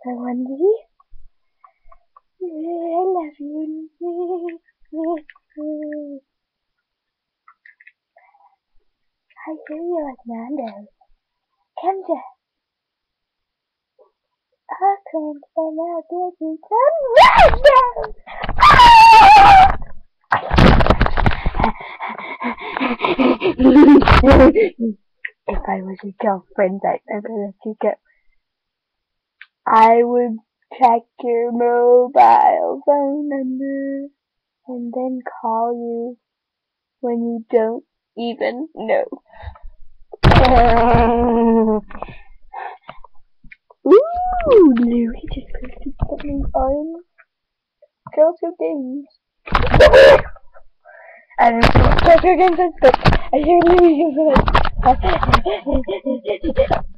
Wendy. I love you. I hear you like Nando's. Come to. I can't stand out there to come Nando's. If I was your girlfriend, I'd never let you go. I would check your mobile phone number and then call you when you don't even know. Ooh, Louie just posted something on Girls Who Games. I don't know what Girls Who Games is, but I hear Louie.